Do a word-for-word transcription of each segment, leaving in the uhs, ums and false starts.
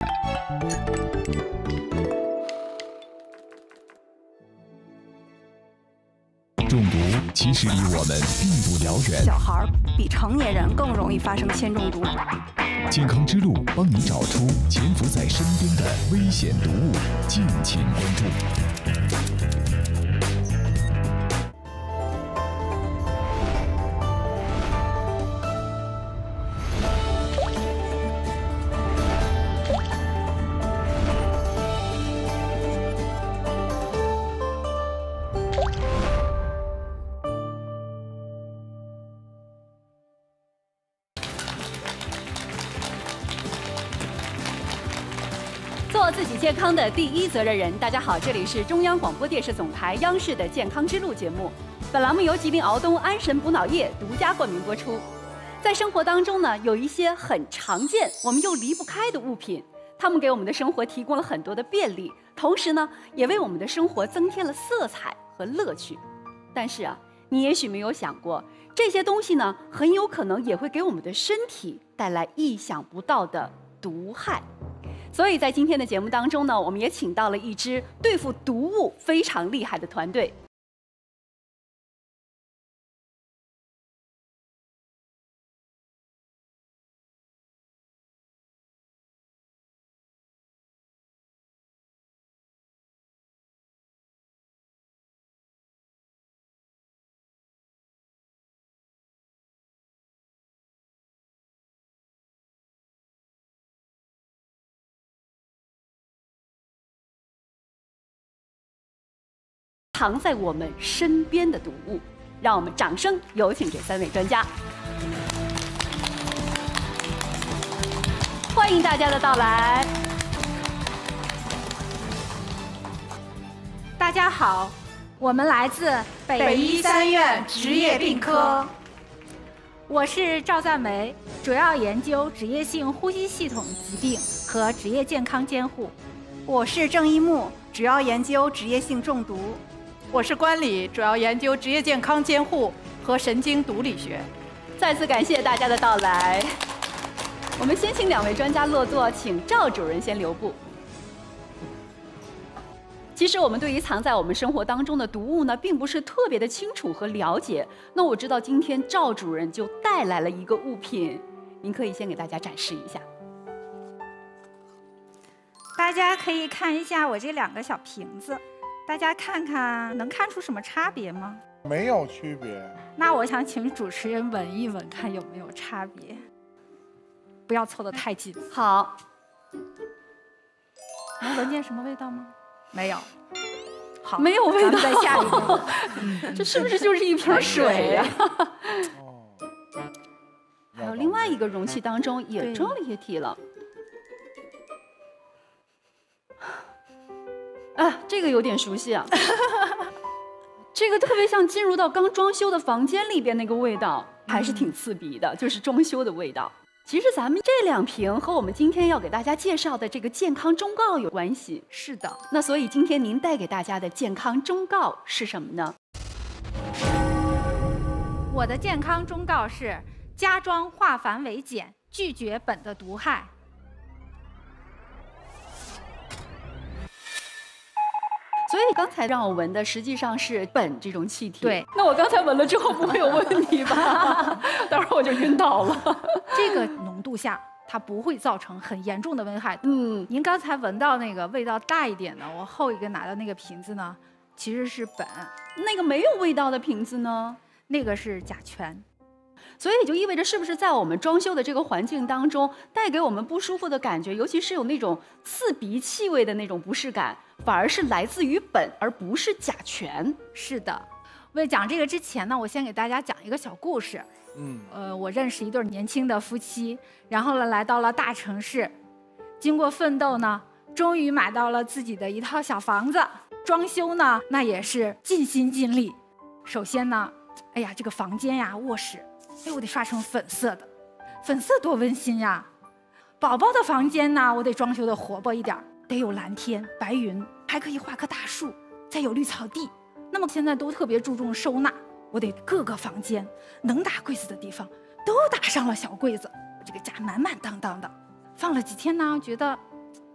中毒其实离我们并不遥远。 小孩比成年人更容易发生铅中毒。 健康之路帮你找出潜伏在身边的危险毒物，敬请关注。 做自己健康的第一责任人。大家好，这里是中央广播电视总台央视的健康之路节目。本栏目由吉林敖东安神补脑液独家冠名播出。在生活当中呢，有一些很常见我们又离不开的物品，它们给我们的生活提供了很多的便利，同时呢，也为我们的生活增添了色彩和乐趣。但是啊，你也许没有想过，这些东西呢，很有可能也会给我们的身体带来意想不到的毒害。所以在今天的节目当中呢，我们也请到了一支对付毒物非常厉害的团队。藏在我们身边的毒物，让我们掌声有请这三位专家。欢迎大家的到来。 大家好，我们来自北医三院职业病科。 我是赵赞梅，主要研究职业性呼吸系统疾病和职业健康监护。 我是郑一木，主要研究职业性中毒。 我是关礼，主要研究职业健康监护和神经毒理学。 再次感谢大家的到来。我们先请两位专家落座，请赵主任先留步。其实我们对于藏在我们生活当中的毒物呢，并不是特别的清楚和了解。那我知道今天赵主任就带来了一个物品，您可以先给大家展示一下。 大家可以看一下我这两个小瓶子。大家看看，能看出什么差别吗？ 没有区别。 那我想请主持人闻一闻，看有没有差别。不要凑得太近。 好。 能闻见什么味道吗？没有。好， 没有味道。 咱们再下一个。 这是不是就是一瓶水呀？还有另外一个容器当中也装了液体了。啊，这个有点熟悉啊，这个特别像进入到刚装修的房间里边那个味道，还是挺刺鼻的，就是装修的味道。其实咱们这两瓶和我们今天要给大家介绍的这个健康忠告有关系。 是的， 那所以今天您带给大家的健康忠告是什么呢？ 我的健康忠告是：家装化繁为简，拒绝苯的毒害。 所以刚才让我闻的实际上是苯这种气体。 对， 那我刚才闻了之后不会有问题吧？待会儿我就晕倒了。 这个浓度下，它不会造成很严重的危害。 嗯， 您刚才闻到那个味道大一点的，我后一个拿的那个瓶子呢，其实是苯。 那个没有味道的瓶子呢？ 那个是甲醛。 所以也就意味着，是不是在我们装修的这个环境当中，带给我们不舒服的感觉，尤其是有那种刺鼻气味的那种不适感，反而是来自于苯，而不是甲醛。 是的。为讲这个之前呢，我先给大家讲一个小故事。嗯，呃，我认识一对年轻的夫妻，然后呢来到了大城市，经过奋斗呢，终于买到了自己的一套小房子。装修呢，那也是尽心尽力。首先呢，哎呀，这个房间呀，卧室。哎，我得刷成粉色的，粉色多温馨呀！宝宝的房间呢，我得装修的活泼一点，得有蓝天白云，还可以画棵大树，再有绿草地。那么现在都特别注重收纳，我得各个房间能打柜子的地方都打上了小柜子，这个家满满当当的。放了几天呢，觉得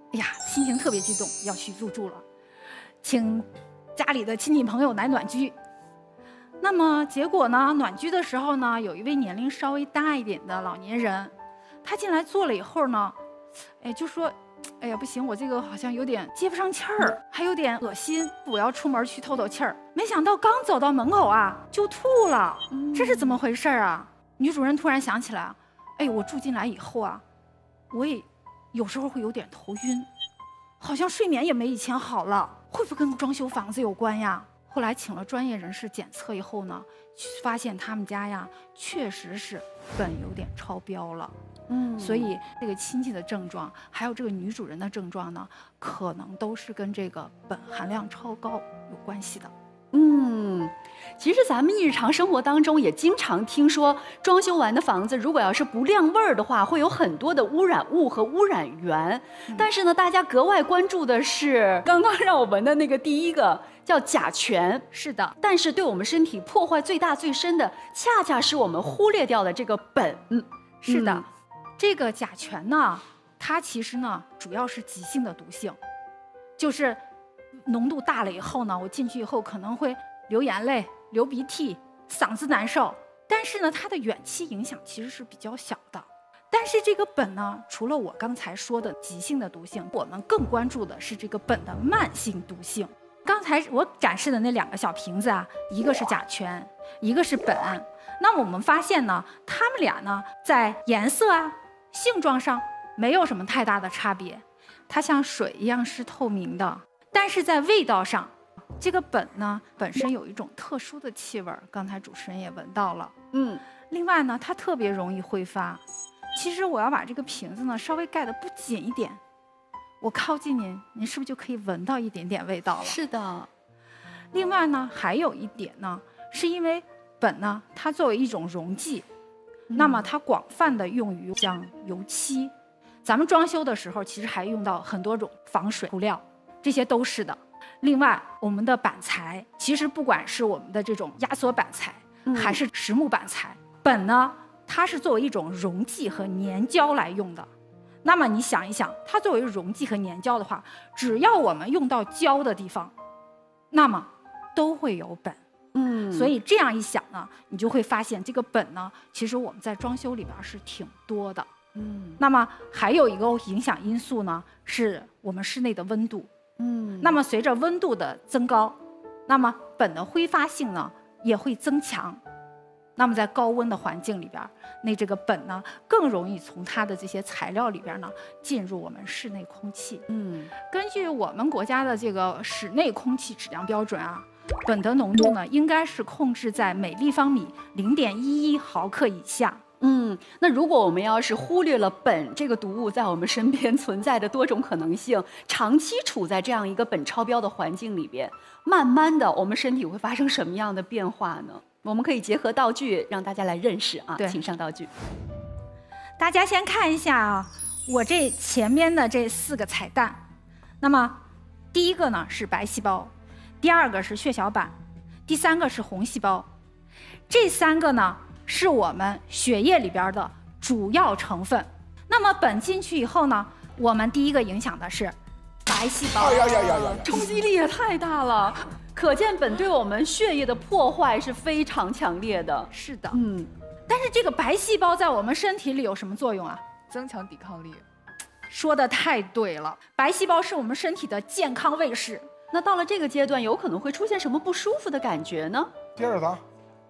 哎呀，心情特别激动，要去入住了，请家里的亲戚朋友来暖居。那么结果呢，暖居的时候呢，有一位年龄稍微大一点的老年人，他进来坐了以后呢，哎，就说，哎呀，不行，我这个好像有点接不上气儿，还有点恶心，我要出门去透透气儿。没想到刚走到门口啊，就吐了，这是怎么回事啊？女主人突然想起来，哎，我住进来以后啊，我也有时候会有点头晕，好像睡眠也没以前好了，会不会跟装修房子有关呀？后来请了专业人士检测以后呢，发现他们家呀确实是苯有点超标了。嗯，所以这个亲戚的症状，还有这个女主人的症状呢，可能都是跟这个苯含量超高有关系的。 嗯，其实咱们日常生活当中也经常听说，装修完的房子如果要是不亮味儿的话，会有很多的污染物和污染源。嗯、但是呢，大家格外关注的是刚刚让我闻的那个第一个叫甲醛。 是的， 但是对我们身体破坏最大最深的，恰恰是我们忽略掉的这个苯。嗯， 是的，嗯、这个甲醛呢，它其实呢主要是急性的毒性，就是浓度大了以后呢，我进去以后可能会流眼泪、流鼻涕、嗓子难受。但是呢，它的远期影响其实是比较小的。但是这个苯呢，除了我刚才说的急性的毒性，我们更关注的是这个苯的慢性毒性。刚才我展示的那两个小瓶子啊，一个是甲醛，一个是苯。那么我们发现呢，它们俩呢，在颜色啊、性状上没有什么太大的差别，它像水一样是透明的。但是在味道上，这个苯呢本身有一种特殊的气味，刚才主持人也闻到了。嗯，另外呢，它特别容易挥发。其实我要把这个瓶子呢稍微盖得不紧一点，我靠近您，您是不是就可以闻到一点点味道了？ 是的。 另外呢，还有一点呢，是因为苯呢，它作为一种溶剂，嗯、那么它广泛的用于像油漆，咱们装修的时候其实还用到很多种防水涂料。这些都是的。另外，我们的板材其实不管是我们的这种压缩板材，嗯、还是实木板材，苯呢，它是作为一种溶剂和粘胶来用的。那么你想一想，它作为溶剂和粘胶的话，只要我们用到胶的地方，那么都会有苯。嗯，所以这样一想呢，你就会发现这个苯呢，其实我们在装修里边是挺多的。嗯，那么还有一个影响因素呢，是我们室内的温度。嗯，那么随着温度的增高，那么苯的挥发性呢也会增强。那么在高温的环境里边，那这个苯呢更容易从它的这些材料里边呢进入我们室内空气。嗯，根据我们国家的这个室内空气质量标准啊，苯的浓度呢应该是控制在每立方米零点一一毫克以下。 嗯，那如果我们要是忽略了苯这个毒物在我们身边存在的多种可能性，长期处在这样一个苯超标的环境里边，慢慢的我们身体会发生什么样的变化呢？我们可以结合道具让大家来认识啊，请上道具。 大家先看一下啊，我这前面的这四个彩蛋。那么第一个呢是白细胞，第二个是血小板，第三个是红细胞。这三个呢是我们血液里边的主要成分。那么苯进去以后呢，我们第一个影响的是白细胞。 哎呀呀呀呀！ 冲击力也太大了，可见苯对我们血液的破坏是非常强烈的。 是的，嗯。但是这个白细胞在我们身体里有什么作用啊？ 增强抵抗力。 说的太对了，白细胞是我们身体的健康卫士。 那到了这个阶段，有可能会出现什么不舒服的感觉呢？ 接着啥？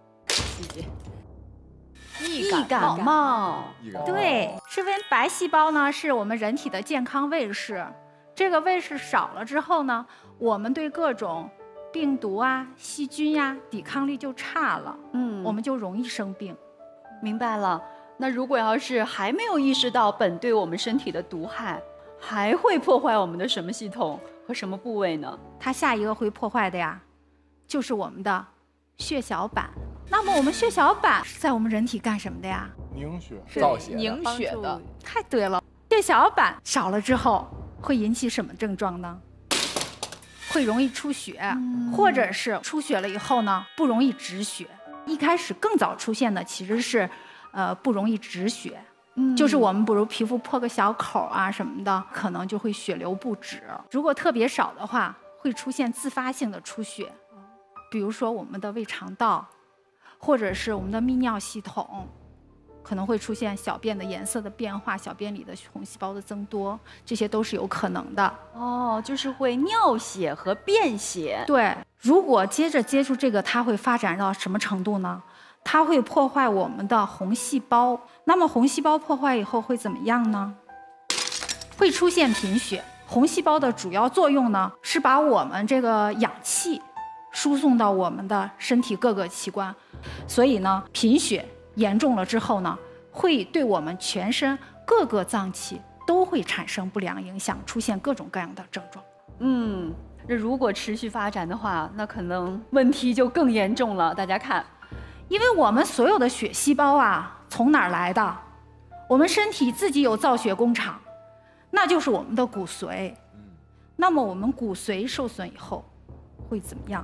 易感冒， 对，是因为白细胞呢是我们人体的健康卫士，这个卫士少了之后呢，我们对各种病毒啊、细菌呀、啊、抵抗力就差了，嗯，我们就容易生病。 明白了。那如果要是还没有意识到苯对我们身体的毒害，还会破坏我们的什么系统和什么部位呢？ 它下一个会破坏的呀，就是我们的血小板。那么我们血小板是在我们人体干什么的呀？ 凝血、 造血、凝血的。 太对了，血小板少了之后会引起什么症状呢？会容易出血，嗯、或者是出血了以后呢，不容易止血。一开始更早出现的其实是，呃，不容易止血。 嗯，就是我们比如皮肤破个小口啊什么的，可能就会血流不止。如果特别少的话，会出现自发性的出血，比如说我们的胃肠道，或者是我们的泌尿系统。可能会出现小便的颜色的变化，小便里的红细胞的增多，这些都是有可能的。 哦，就是会尿血和便血。 对，如果接着接触这个，它会发展到什么程度呢？它会破坏我们的红细胞。那么红细胞破坏以后会怎么样呢？会出现贫血。红细胞的主要作用呢，是把我们这个氧气输送到我们的身体各个器官，所以呢，贫血严重了之后呢，会对我们全身各个脏器都会产生不良影响，出现各种各样的症状。 嗯，那如果持续发展的话，那可能问题就更严重了。大家看， 因为我们所有的血细胞啊，从哪儿来的？我们身体自己有造血工厂，那就是我们的骨髓。那么我们骨髓受损以后会怎么样？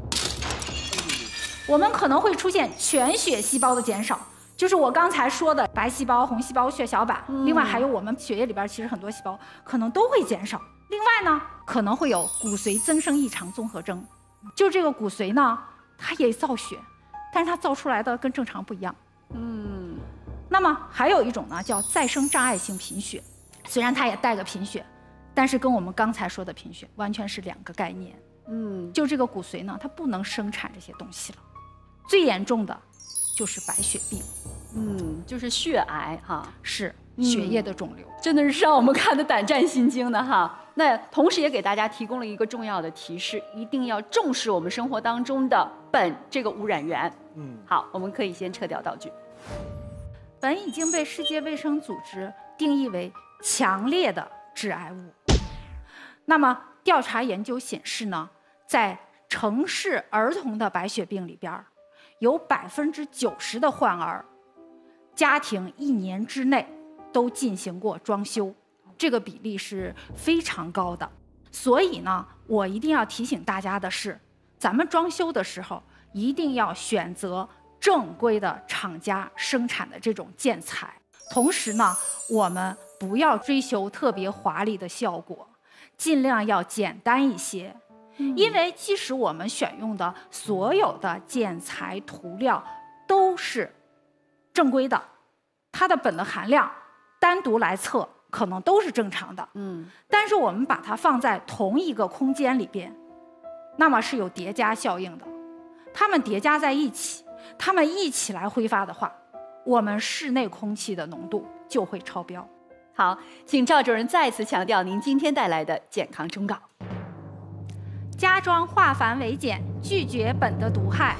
我们可能会出现全血细胞的减少，就是我刚才说的白细胞、红细胞、血小板，嗯、另外还有我们血液里边其实很多细胞可能都会减少。另外呢，可能会有骨髓增生异常综合征，就这个骨髓呢，它也造血，但是它造出来的跟正常不一样。嗯，那么还有一种呢，叫再生障碍性贫血，虽然它也带个贫血，但是跟我们刚才说的贫血完全是两个概念。嗯，就这个骨髓呢，它不能生产这些东西了。最严重的就是白血病， 嗯，就是血癌哈， 是血液的肿瘤， 嗯、真的是让我们看得胆战心惊的哈。那同时也给大家提供了一个重要的提示，一定要重视我们生活当中的苯这个污染源。嗯，好，我们可以先撤掉道具。 苯已经被世界卫生组织定义为强烈的致癌物。那么调查研究显示呢，在城市儿童的白血病里边，有百分之九十的患儿，家庭一年之内都进行过装修，这个比例是非常高的。所以呢，我一定要提醒大家的是，咱们装修的时候一定要选择正规的厂家生产的这种建材，同时呢，我们不要追求特别华丽的效果，尽量要简单一些。因为即使我们选用的所有的建材涂料都是正规的，它的苯的含量单独来测可能都是正常的，嗯，但是我们把它放在同一个空间里边，那么是有叠加效应的，它们叠加在一起，它们一起来挥发的话，我们室内空气的浓度就会超标。 好，请赵主任再次强调您今天带来的健康忠告。 家装化繁为简，拒绝苯的毒害。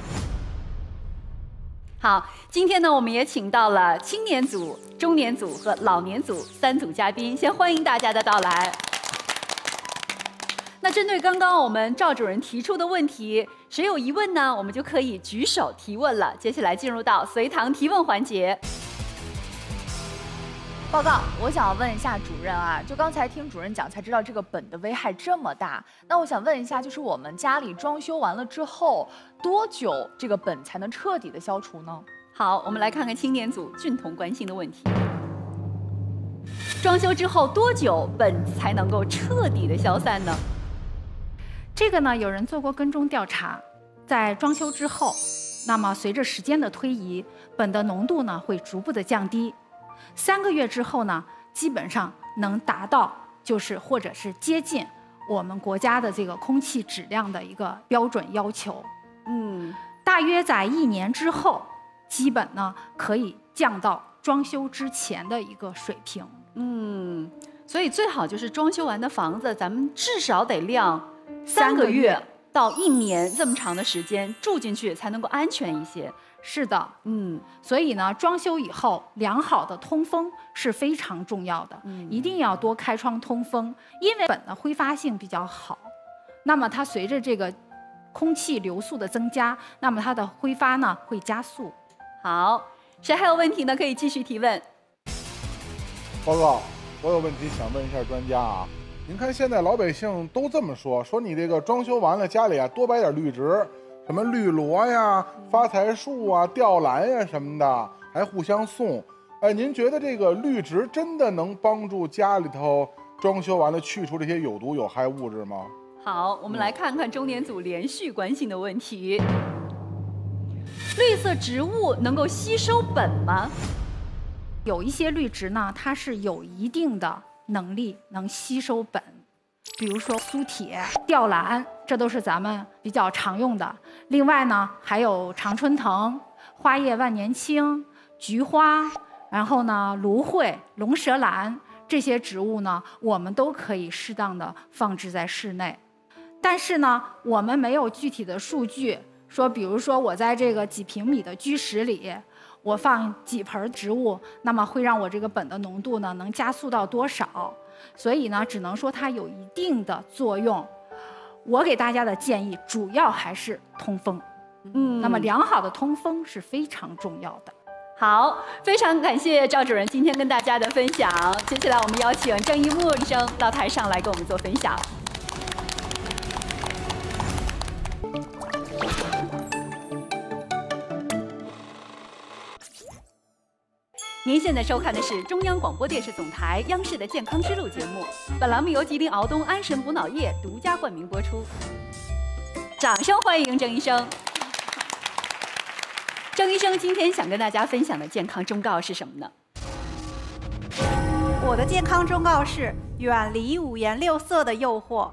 好，今天呢，我们也请到了青年组、中年组和老年组三组嘉宾，先欢迎大家的到来。那针对刚刚我们赵主任提出的问题，谁有疑问呢？我们就可以举手提问了。接下来进入到随堂提问环节。 报告，我想问一下主任啊，就刚才听主任讲才知道这个苯的危害这么大，那我想问一下，就是我们家里装修完了之后，多久这个苯才能彻底的消除呢？ 好，我们来看看青年组俊彤关心的问题。装修之后多久苯才能够彻底的消散呢？ 这个呢，有人做过跟踪调查，在装修之后，那么随着时间的推移，苯的浓度呢会逐步的降低。三个月之后呢，基本上能达到就是或者是接近我们国家的这个空气质量的一个标准要求。嗯，大约在一年之后，基本呢可以降到装修之前的一个水平。 嗯，所以最好就是装修完的房子，咱们至少得晾三个月到一年这么长的时间住进去，才能够安全一些。 是的，嗯，所以呢，装修以后良好的通风是非常重要的，嗯，一定要多开窗通风，因为苯的挥发性比较好，那么它随着这个空气流速的增加，那么它的挥发呢会加速。 好，谁还有问题呢？可以继续提问。 报告，我有问题想问一下专家啊，您看现在老百姓都这么说，说你这个装修完了家里啊多摆点绿植。什么绿萝呀、发财树啊、吊兰呀什么的，还互相送。 哎，您觉得这个绿植真的能帮助家里头装修完了去除这些有毒有害物质吗？ 好，我们来看看中年组连续关心的问题。绿色植物能够吸收苯吗？ 有一些绿植呢，它是有一定的能力能吸收苯，比如说苏铁、吊兰，这都是咱们比较常用的。另外呢，还有常春藤、花叶万年青、菊花，然后呢，芦荟、龙舌兰这些植物呢，我们都可以适当的放置在室内。但是呢，我们没有具体的数据说，比如说我在这个几平米的居室里，我放几盆植物，那么会让我这个苯的浓度呢能加速到多少？所以呢，只能说它有一定的作用。我给大家的建议主要还是通风。嗯，那么良好的通风是非常重要的。 好，非常感谢赵主任今天跟大家的分享。接下来我们邀请郑一木医生到台上来跟我们做分享。您现在收看的是中央广播电视总台央视的健康之路节目，本栏目由吉林敖东安神补脑液独家冠名播出。掌声欢迎郑医生。郑医生今天想跟大家分享的健康忠告是什么呢？ 我的健康忠告是远离五颜六色的诱惑。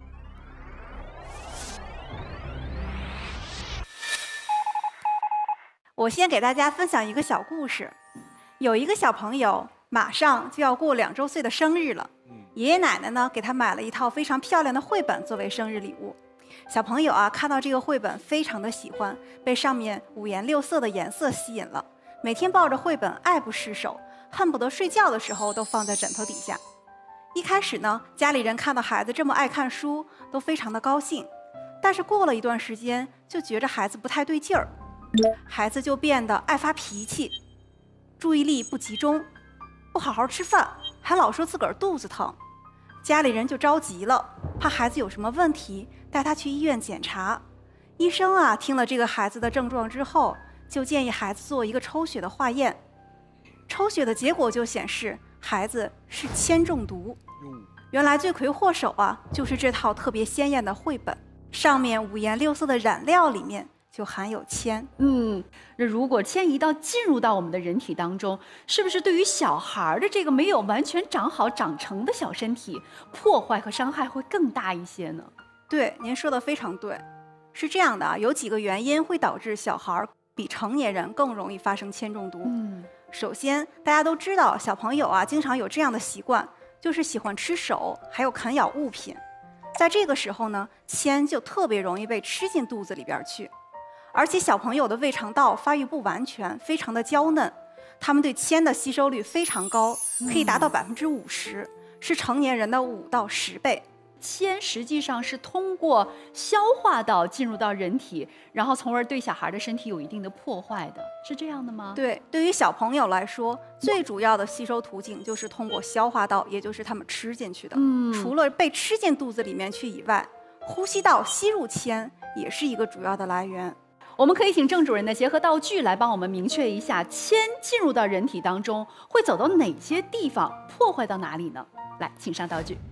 我先给大家分享一个小故事。有一个小朋友马上就要过两周岁的生日了，爷爷奶奶呢给他买了一套非常漂亮的绘本作为生日礼物。小朋友啊看到这个绘本非常的喜欢，被上面五颜六色的颜色吸引了，每天抱着绘本爱不释手，恨不得睡觉的时候都放在枕头底下。一开始呢，家里人看到孩子这么爱看书都非常的高兴，但是过了一段时间就觉着孩子不太对劲儿，孩子就变得爱发脾气，注意力不集中，不好好吃饭，还老说自个儿肚子疼。家里人就着急了，怕孩子有什么问题，带他去医院检查。医生啊，听了这个孩子的症状之后，就建议孩子做一个抽血的化验。抽血的结果就显示孩子是铅中毒。原来罪魁祸首啊，就是这套特别鲜艳的绘本，上面五颜六色的染料里面就含有铅。 嗯，那如果铅一旦进入到我们的人体当中，是不是对于小孩的这个没有完全长好长成的小身体，破坏和伤害会更大一些呢？ 对，您说的非常对，是这样的啊，有几个原因会导致小孩比成年人更容易发生铅中毒。嗯，首先大家都知道，小朋友啊经常有这样的习惯，就是喜欢吃手，还有啃咬物品。在这个时候呢，铅就特别容易被吃进肚子里边去。而且小朋友的胃肠道发育不完全，非常的娇嫩，他们对铅的吸收率非常高，可以达到百分之五十，是成年人的五到十倍。 铅实际上是通过消化道进入到人体，然后从而对小孩的身体有一定的破坏的，是这样的吗？ 对，对于小朋友来说，最主要的吸收途径就是通过消化道，也就是他们吃进去的。嗯，除了被吃进肚子里面去以外，呼吸道吸入铅也是一个主要的来源。 我们可以请郑主任呢结合道具来帮我们明确一下，铅进入到人体当中会走到哪些地方，破坏到哪里呢？来，请上道具。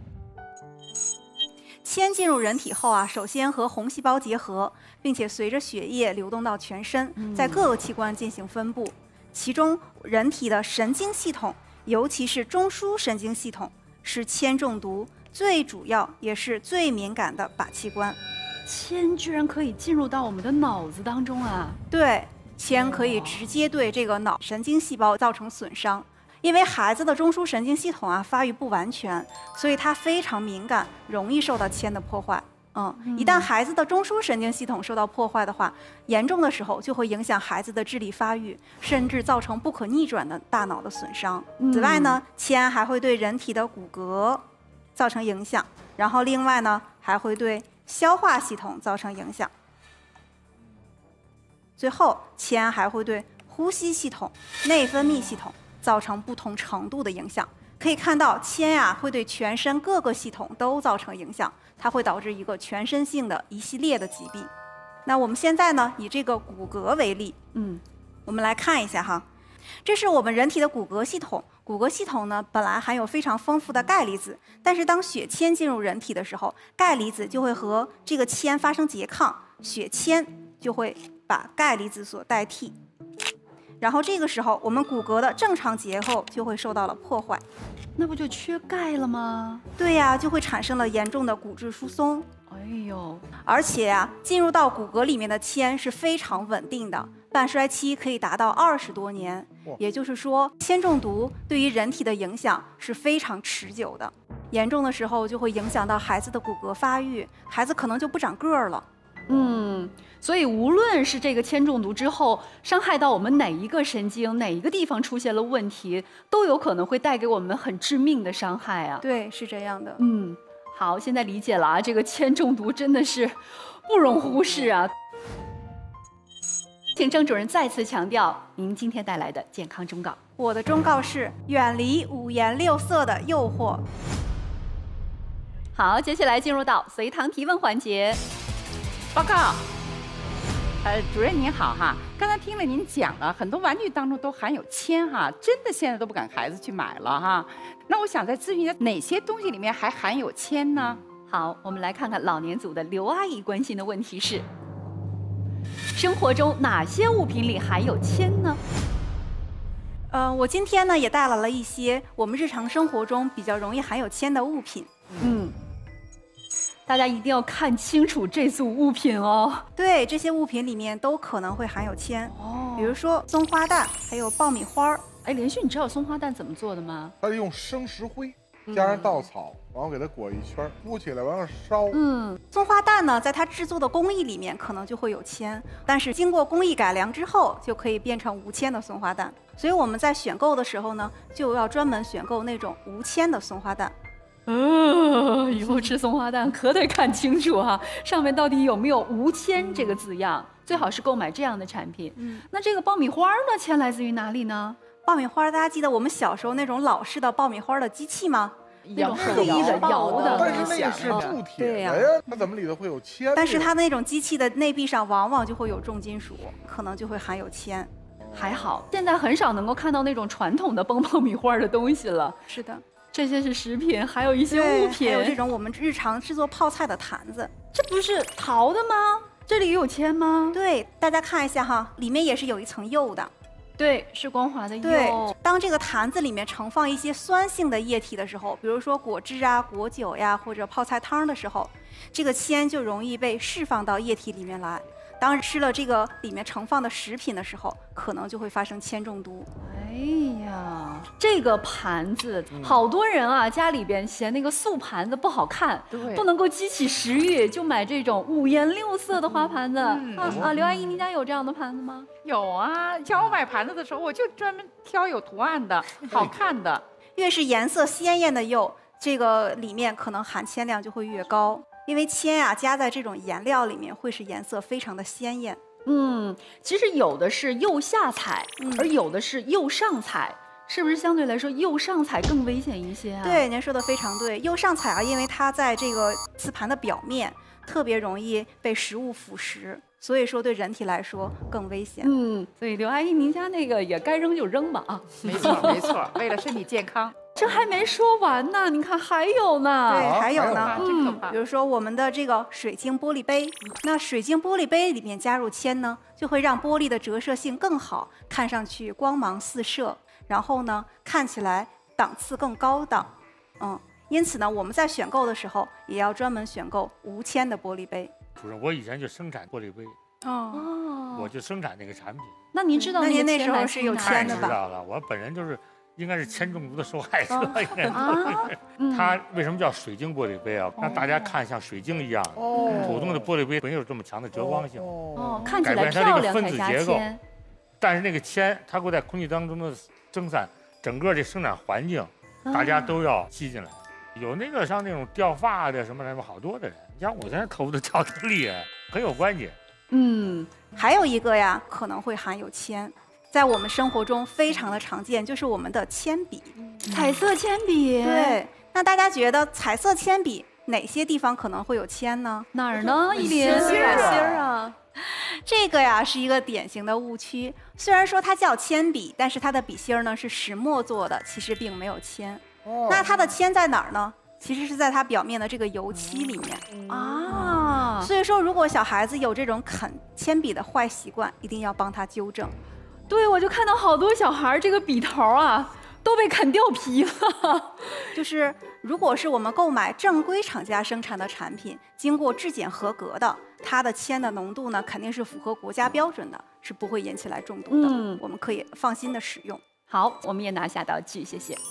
铅进入人体后啊，首先和红细胞结合，并且随着血液流动到全身，在各个器官进行分布。其中，人体的神经系统，尤其是中枢神经系统，是铅中毒最主要也是最敏感的靶器官。 铅居然可以进入到我们的脑子当中啊！ 对，铅可以直接对这个脑神经细胞造成损伤。因为孩子的中枢神经系统啊发育不完全，所以它非常敏感，容易受到铅的破坏。嗯，一旦孩子的中枢神经系统受到破坏的话，严重的时候就会影响孩子的智力发育，甚至造成不可逆转的大脑的损伤。此外呢，铅还会对人体的骨骼造成影响，然后另外呢还会对消化系统造成影响。最后，铅还会对呼吸系统、内分泌系统造成不同程度的影响。可以看到，铅呀会对全身各个系统都造成影响，它会导致一个全身性的一系列的疾病。那我们现在呢，以这个骨骼为例，嗯，我们来看一下哈， 这是我们人体的骨骼系统。骨骼系统呢，本来含有非常丰富的钙离子，但是当血铅进入人体的时候，钙离子就会和这个铅发生拮抗，血铅就会把钙离子所代替。然后这个时候，我们骨骼的正常结构就会受到了破坏。 那不就缺钙了吗？ 对呀，就会产生了严重的骨质疏松。 哎呦， 而且呀、啊，进入到骨骼里面的铅是非常稳定的，半衰期可以达到二十多年。也就是说，铅中毒对于人体的影响是非常持久的，严重的时候就会影响到孩子的骨骼发育，孩子可能就不长个儿了。 嗯，所以无论是这个铅中毒之后伤害到我们哪一个神经、哪一个地方出现了问题，都有可能会带给我们很致命的伤害啊。 对，是这样的。 嗯，好，现在理解了啊，这个铅中毒真的是不容忽视啊。请郑主任再次强调您今天带来的健康忠告。 我的忠告是远离五颜六色的诱惑。 好，接下来进入到随堂提问环节。 报告，呃，主任您好哈，刚才听了您讲了很多玩具当中都含有铅哈，真的现在都不敢孩子去买了哈。那我想再咨询一下，哪些东西里面还含有铅呢？ 好，我们来看看老年组的刘阿姨关心的问题是：生活中哪些物品里含有铅呢？ 呃，我今天呢也带来了一些我们日常生活中比较容易含有铅的物品。 嗯，大家一定要看清楚这组物品哦。 对，这些物品里面都可能会含有铅。 哦， 比如说松花蛋，还有爆米花。 哎，连续，你知道松花蛋怎么做的吗？ 它用生石灰加上稻草，然后给它裹一圈，鼓起来，完了烧。 嗯， 松花蛋呢，在它制作的工艺里面可能就会有铅，但是经过工艺改良之后，就可以变成无铅的松花蛋。所以我们在选购的时候呢，就要专门选购那种无铅的松花蛋。 呃，以后吃松花蛋可得看清楚哈、啊，上面到底有没有无铅这个字样，最好是购买这样的产品。嗯，那这个爆米花呢，铅来自于哪里呢？ 爆米花，大家记得我们小时候那种老式的爆米花的机器吗？ 那种手艺的摇的， 但是那个是铸铁的呀，它怎么里头会有铅？ 但是它那种机器的内壁上往往就会有重金属，可能就会含有铅。 还好，现在很少能够看到那种传统的崩爆米花的东西了。 是的， 这些是食品，还有一些物品， 还有这种我们日常制作泡菜的坛子， 这不是陶的吗？这里有铅吗？ 对，大家看一下哈，里面也是有一层釉的。 对，是光滑的釉。 对，当这个坛子里面盛放一些酸性的液体的时候，比如说果汁啊、果酒呀，或者泡菜汤的时候，这个铅就容易被释放到液体里面来。当吃了这个里面盛放的食品的时候，可能就会发生铅中毒。 哎呀，这个盘子，嗯、好多人啊，家里边嫌那个素盘子不好看，不能够激起食欲，就买这种五颜六色的花盘子。嗯、啊啊，刘阿姨，您家有这样的盘子吗？ 有啊，像我买盘子的时候，我就专门挑有图案的、好看的。 越是颜色鲜艳的釉，这个里面可能含铅量就会越高。因为铅啊加在这种颜料里面，会使颜色非常的鲜艳。 嗯，其实有的是釉下彩，嗯、而有的是釉上彩，是不是相对来说釉上彩更危险一些啊？ 对，您说的非常对。釉上彩啊，因为它在这个瓷盘的表面，特别容易被食物腐蚀，所以说对人体来说更危险。 嗯，所以刘阿姨，您家那个也该扔就扔吧啊。 没错没错，为了身体健康。 这还没说完呢，你看还有呢。 对，还有呢。 嗯， 比如说我们的这个水晶玻璃杯，那水晶玻璃杯里面加入铅呢，就会让玻璃的折射性更好，看上去光芒四射，然后呢，看起来档次更高档。嗯，因此呢，我们在选购的时候也要专门选购无铅的玻璃杯。 主任，我以前就生产玻璃杯。哦。我就生产那个产品。 那您知道那您那时候是有铅的吧？ 知道了，我本人就是。应该是铅中毒的受害者，应该是。它为什么叫水晶玻璃杯啊？让大家看像水晶一样。哦。普通的玻璃杯没有这么强的折光性。 哦。看起来漂亮才加铅。 但是那个铅，它会在空气当中的蒸散，整个这生产环境，大家都要吸进来。有那个像那种掉发的什么什么好多的人，像我现在头发都掉得厉害，很有关系。 嗯，还有一个呀，可能会含有铅。在我们生活中非常的常见，就是我们的铅笔， 彩色铅笔。 对，那大家觉得彩色铅笔哪些地方可能会有铅呢？ 哪儿呢？一林芯儿啊。 这个呀是一个典型的误区。虽然说它叫铅笔，但是它的笔芯儿呢是石墨做的，其实并没有铅。哦、那它的铅在哪儿呢？其实是在它表面的这个油漆里面、嗯、啊。所以说，如果小孩子有这种啃铅笔的坏习惯，一定要帮他纠正。 对，我就看到好多小孩这个笔头啊都被啃掉皮了。 就是如果是我们购买正规厂家生产的产品，经过质检合格的，它的铅的浓度呢肯定是符合国家标准的，是不会引起来中毒的。嗯，我们可以放心的使用。 好，我们也拿下道具，谢谢。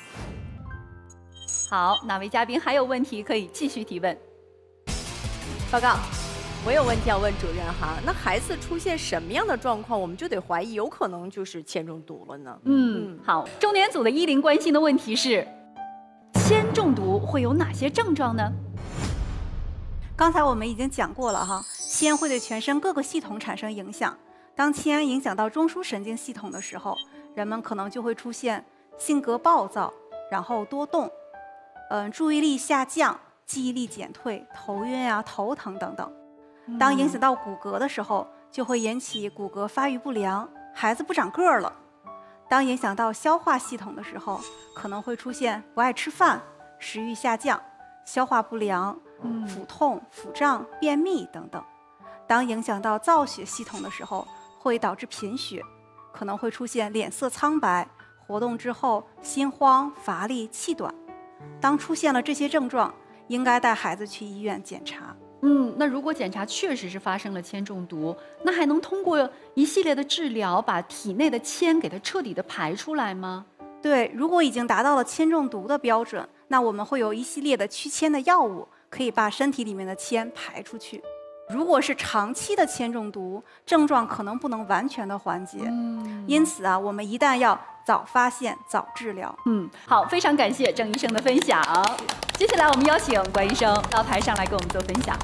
好，哪位嘉宾还有问题可以继续提问？ 报告，我有问题要问主任哈。那孩子出现什么样的状况，我们就得怀疑有可能就是铅中毒了呢？ 嗯，好。重点组的依林关心的问题是，铅中毒会有哪些症状呢？ 刚才我们已经讲过了哈，铅会对全身各个系统产生影响。当铅影响到中枢神经系统的时候，人们可能就会出现性格暴躁，然后多动。嗯，注意力下降、记忆力减退、头晕啊、头疼等等。当影响到骨骼的时候，就会引起骨骼发育不良，孩子不长个儿了。当影响到消化系统的时候，可能会出现不爱吃饭、食欲下降、消化不良、腹痛、腹胀、便秘等等。当影响到造血系统的时候，会导致贫血，可能会出现脸色苍白、活动之后心慌、乏力、气短。当出现了这些症状，应该带孩子去医院检查。 嗯，那如果检查确实是发生了铅中毒，那还能通过一系列的治疗把体内的铅给它彻底的排出来吗？ 对，如果已经达到了铅中毒的标准，那我们会有一系列的驱铅的药物，可以把身体里面的铅排出去。如果是长期的铅中毒，症状可能不能完全的缓解。嗯，因此啊，我们一旦要早发现、早治疗。 嗯，好，非常感谢郑医生的分享。接下来我们邀请关医生到台上来给我们做分享。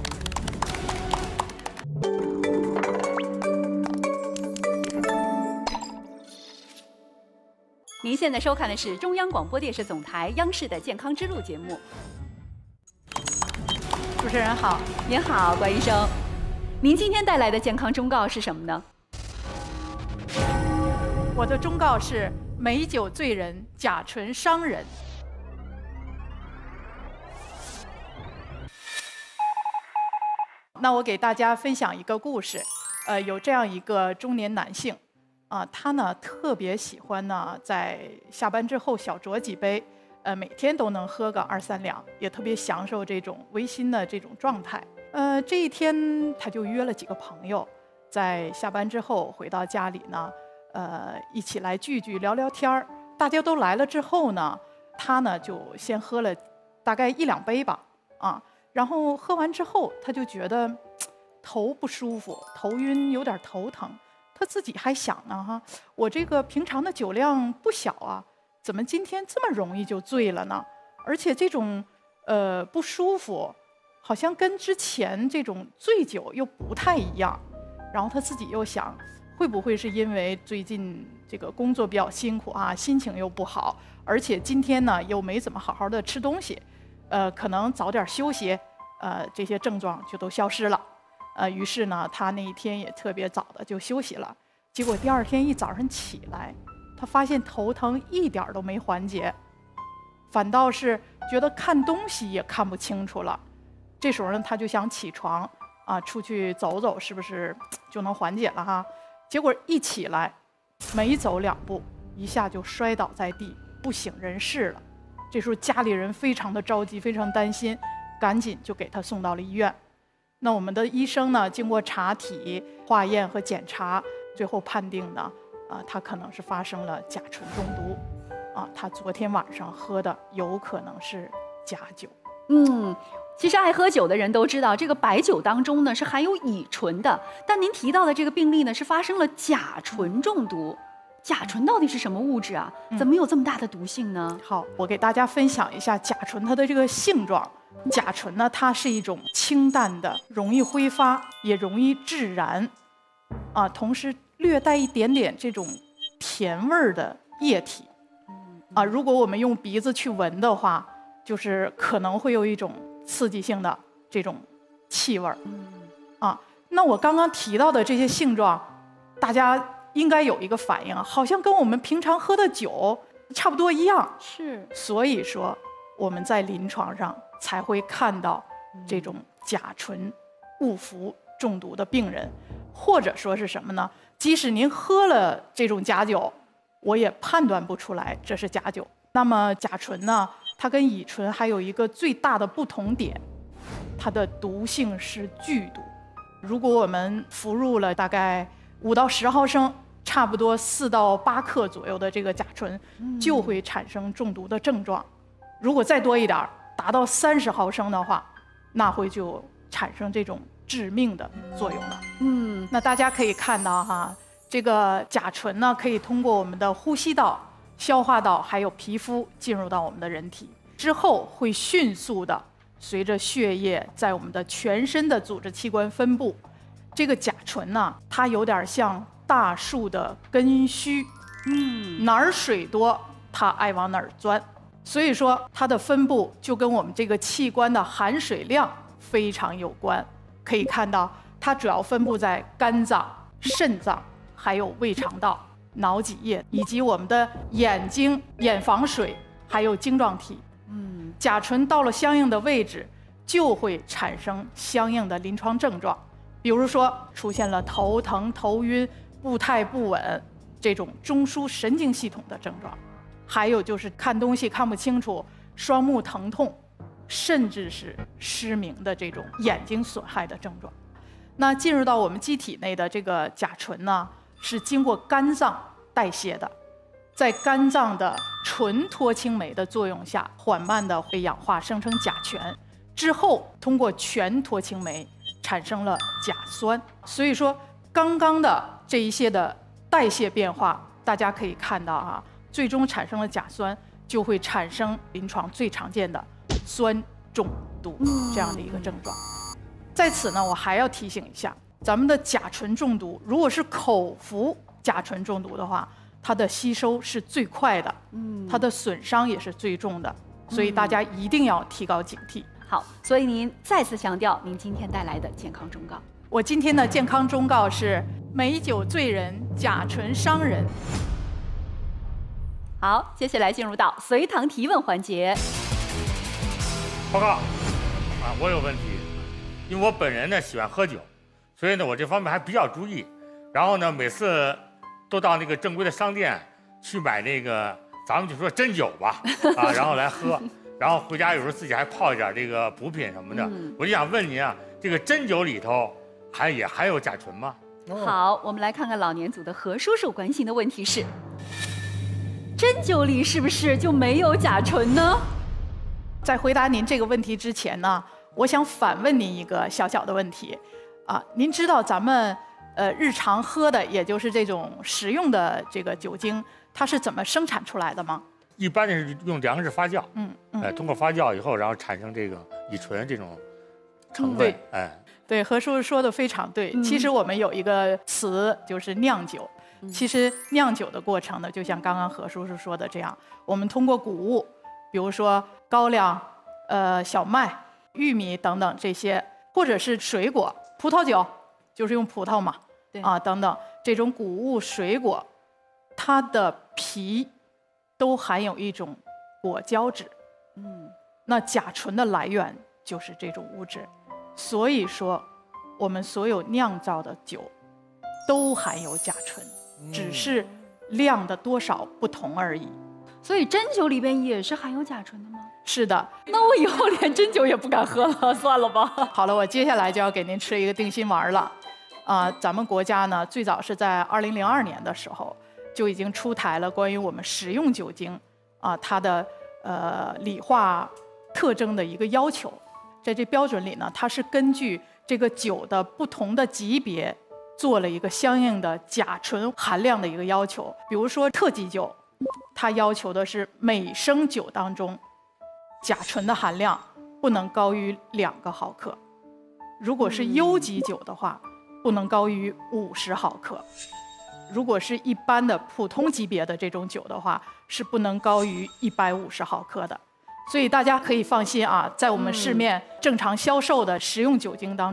您现在收看的是中央广播电视总台央视的健康之路节目。 主持人好， 您好，关医生，您今天带来的健康忠告是什么呢？ 我的忠告是：美酒醉人，甲醇伤人。那我给大家分享一个故事，呃，有这样一个中年男性，啊，他呢特别喜欢呢在下班之后小酌几杯。呃，每天都能喝个二三两，也特别享受这种微醺的这种状态。呃，这一天他就约了几个朋友，在下班之后回到家里呢，呃，一起来聚聚聊聊天儿。大家都来了之后呢，他呢就先喝了大概一两杯吧，啊，然后喝完之后他就觉得头不舒服，头晕，有点头疼。他自己还想呢，哈，我这个平常的酒量不小啊。怎么今天这么容易就醉了呢？而且这种呃不舒服，好像跟之前这种醉酒又不太一样。然后他自己又想，会不会是因为最近这个工作比较辛苦啊，心情又不好，而且今天呢又没怎么好好的吃东西，呃，可能早点休息，呃，这些症状就都消失了。呃，于是呢，他那一天也特别早的就休息了。结果第二天一早上起来，他发现头疼一点都没缓解，反倒是觉得看东西也看不清楚了。这时候呢，他就想起床啊，出去走走，是不是就能缓解了哈？结果一起来，没走两步，一下就摔倒在地，不省人事了。这时候家里人非常的着急，非常担心，赶紧就给他送到了医院。那我们的医生呢，经过查体、化验和检查，最后判定呢。啊，他可能是发生了甲醇中毒，啊，他昨天晚上喝的有可能是假酒。 嗯，其实爱喝酒的人都知道，这个白酒当中呢是含有乙醇的，但您提到的这个病例呢是发生了甲醇中毒。甲醇到底是什么物质啊？怎么有这么大的毒性呢？ 嗯、好，我给大家分享一下甲醇它的这个性状。甲醇呢，它是一种清淡的、容易挥发，也容易致燃，啊，同时略带一点点这种甜味儿的液体，啊，如果我们用鼻子去闻的话，就是可能会有一种刺激性的这种气味儿，啊， 那我刚刚提到的这些性状，大家应该有一个反应，好像跟我们平常喝的酒差不多一样。 是， 所以说我们在临床上才会看到这种甲醇误服中毒的病人，或者说是什么呢？即使您喝了这种假酒，我也判断不出来这是假酒。那么甲醇呢，它跟乙醇还有一个最大的不同点，它的毒性是剧毒。如果我们服入了大概五到十毫升，差不多四到八克左右的这个甲醇，就会产生中毒的症状。如果再多一点，达到三十毫升的话，那会就产生这种致命的作用了。嗯，那大家可以看到哈，这个甲醇呢，可以通过我们的呼吸道、消化道还有皮肤进入到我们的人体之后，会迅速的随着血液在我们的全身的组织器官分布。这个甲醇呢，它有点像大树的根须，嗯，哪儿水多，它爱往哪儿钻。所以说，它的分布就跟我们这个器官的含水量非常有关。可以看到，它主要分布在肝脏、肾脏，还有胃肠道、脑脊液，以及我们的眼睛、眼房水，还有晶状体。嗯，甲醇到了相应的位置，就会产生相应的临床症状，比如说出现了头疼、头晕、步态不稳这种中枢神经系统的症状，还有就是看东西看不清楚、双目疼痛，甚至是失明的这种眼睛损害的症状。那进入到我们机体内的这个甲醇呢，是经过肝脏代谢的，在肝脏的醇脱氢酶的作用下，缓慢的被氧化生成甲醛，之后通过醛脱氢酶产生了甲酸。所以说，刚刚的这一些的代谢变化，大家可以看到啊，最终产生了甲酸，就会产生临床最常见的酸中毒这样的一个症状。在此呢，我还要提醒一下，咱们的甲醇中毒，如果是口服甲醇中毒的话，它的吸收是最快的，嗯，它的损伤也是最重的，所以大家一定要提高警惕。 好，所以您再次强调您今天带来的健康忠告。 我今天的健康忠告是：美酒醉人，甲醇伤人。 好，接下来进入到随堂提问环节。 报告，啊，我有问题，因为我本人呢喜欢喝酒，所以呢我这方面还比较注意。然后呢，每次都到那个正规的商店去买那个，咱们就说真酒吧，啊，然后来喝，然后回家有时候自己还泡一点这个补品什么的。嗯、我就想问您啊，这个真酒里头还也含有甲醇吗？ 好，我们来看看老年组的何叔叔关心的问题是：真酒里是不是就没有甲醇呢？ 在回答您这个问题之前呢，我想反问您一个小小的问题，啊，您知道咱们呃日常喝的，也就是这种食用的这个酒精，它是怎么生产出来的吗？ 一般是用粮食发酵， 嗯嗯， 哎，通过发酵以后，然后产生这个乙醇这种成分， 对， 哎， 对，何叔叔说的非常对。 嗯、 其实我们有一个词就是酿酒。其实酿酒的过程呢，就像刚刚何叔叔说的这样，我们通过谷物，比如说高粱、呃小麦、玉米等等这些，或者是水果，葡萄酒就是用葡萄嘛， 对啊等等这种谷物水果，它的皮都含有一种果胶质，嗯，那甲醇的来源就是这种物质，所以说我们所有酿造的酒都含有甲醇。只是量的多少不同而已， 所以真酒里边也是含有甲醇的吗？ 是的。 那我以后连真酒也不敢喝了，算了吧。 好了，我接下来就要给您吃一个定心丸了。啊、呃，咱们国家呢，最早是在二零零二年的时候就已经出台了关于我们食用酒精啊、呃、它的呃理化特征的一个要求。在这标准里呢，它是根据这个酒的不同的级别，做了一个相应的甲醇含量的一个要求。比如说特级酒，它要求的是每升酒当中甲醇的含量不能高于两个毫克，如果是优级酒的话，不能高于五十毫克，如果是一般的普通级别的这种酒的话，是不能高于一百五十毫克的。所以大家可以放心啊，在我们市面正常销售的食用酒精当中，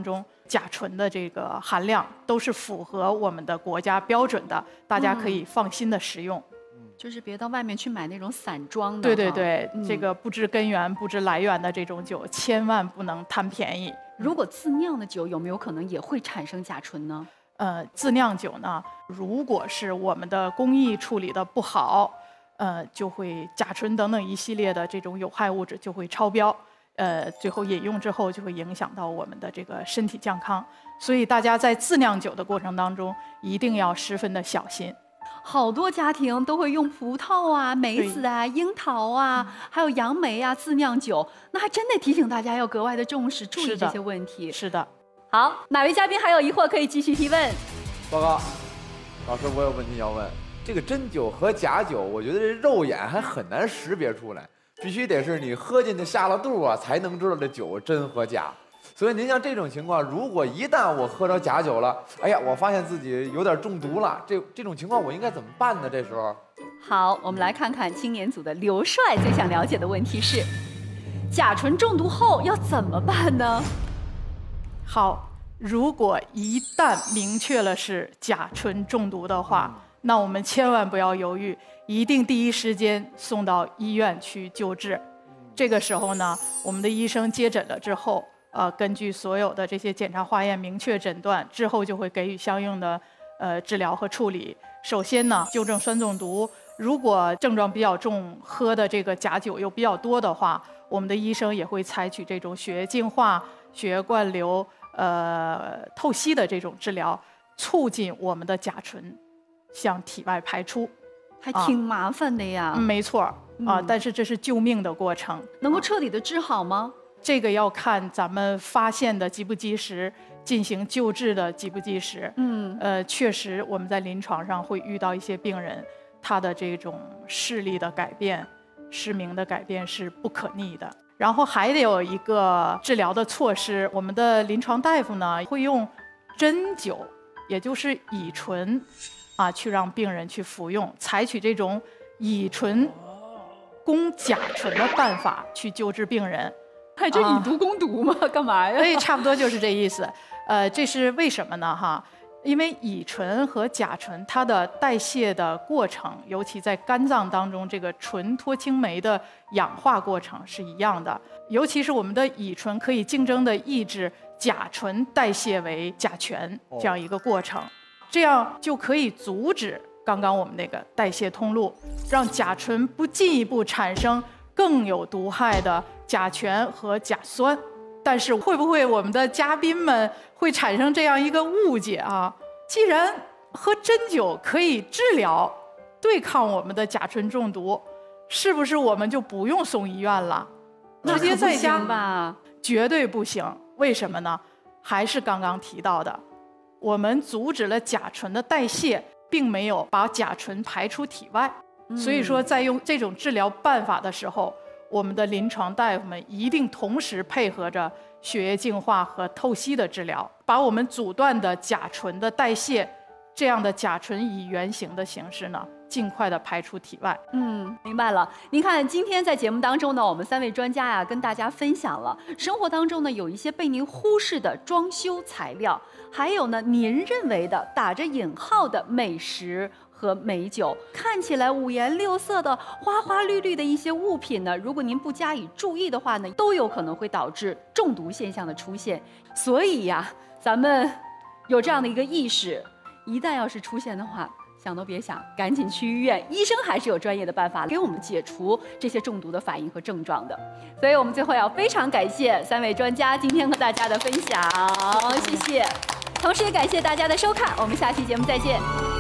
甲醇的这个含量都是符合我们的国家标准的，大家可以放心的食用。 嗯、就是别到外面去买那种散装的。 对对对， 嗯、 这个不知根源、不知来源的这种酒，千万不能贪便宜。 如果自酿的酒有没有可能也会产生甲醇呢？ 呃，自酿酒呢，如果是我们的工艺处理的不好，呃，就会甲醇等等一系列的这种有害物质就会超标，呃，最后饮用之后就会影响到我们的这个身体健康。所以大家在自酿酒的过程当中，一定要十分的小心。 好多家庭都会用葡萄啊、梅子啊、樱桃啊，嗯、还有杨梅啊自酿酒，那还真得提醒大家要格外的重视，注意这些问题。 是的。 好，哪位嘉宾还有疑惑可以继续提问？ 报告，老师，我有问题要问。这个真酒和假酒，我觉得这肉眼还很难识别出来，必须得是你喝进去下了肚啊，才能知道这酒真和假。所以您像这种情况，如果一旦我喝着假酒了，哎呀，我发现自己有点中毒了，这这种情况我应该怎么办呢？这时候， 好，我们来看看青年组的刘帅最想了解的问题是：甲醇中毒后要怎么办呢？ 好，如果一旦明确了是甲醇中毒的话，嗯、那我们千万不要犹豫，一定第一时间送到医院去救治。嗯、这个时候呢，我们的医生接诊了之后。呃，根据所有的这些检查化验，明确诊断之后，就会给予相应的呃治疗和处理。首先呢，纠正酸中毒。如果症状比较重，喝的这个假酒又比较多的话，我们的医生也会采取这种血液净化、血液灌流、呃透析的这种治疗，促进我们的甲醇向体外排出。 还挺麻烦的呀。 啊、没错啊、 嗯， 但是这是救命的过程。 能够彻底的治好吗？ 这个要看咱们发现的及不及时，进行救治的及不及时。 嗯， 呃，确实我们在临床上会遇到一些病人，他的这种视力的改变、失明的改变是不可逆的。然后还得有一个治疗的措施，我们的临床大夫呢会用针灸，也就是乙醇，啊，去让病人去服用，采取这种乙醇攻甲醇的办法去救治病人。 还这以毒攻毒吗？啊、干嘛呀？ 所以差不多就是这意思。呃，这是为什么呢？哈，因为乙醇和甲醇它的代谢的过程，尤其在肝脏当中，这个醇脱氢酶的氧化过程是一样的。尤其是我们的乙醇可以竞争的抑制甲醇代谢为甲醛这样一个过程，这样就可以阻止刚刚我们那个代谢通路，让甲醇不进一步产生更有毒害的甲醛和甲酸。但是会不会我们的嘉宾们会产生这样一个误解啊？既然喝针灸可以治疗对抗我们的甲醇中毒，是不是我们就不用送医院了？直接在家吧？ 绝对不行。为什么呢？还是刚刚提到的，我们阻止了甲醇的代谢，并没有把甲醇排出体外。所以说，在用这种治疗办法的时候，我们的临床大夫们一定同时配合着血液净化和透析的治疗，把我们阻断的甲醇的代谢，这样的甲醇以原型的形式呢，尽快的排出体外。 嗯，明白了。您看，今天在节目当中呢，我们三位专家呀，跟大家分享了生活当中呢有一些被您忽视的装修材料，还有呢您认为的打着引号的美食和美酒，看起来五颜六色的花花绿绿的一些物品呢，如果您不加以注意的话呢，都有可能会导致中毒现象的出现。所以呀，咱们有这样的一个意识，一旦要是出现的话，想都别想，赶紧去医院，医生还是有专业的办法给我们解除这些中毒的反应和症状的。所以我们最后要非常感谢三位专家今天和大家的分享，谢谢。同时也感谢大家的收看，我们下期节目再见。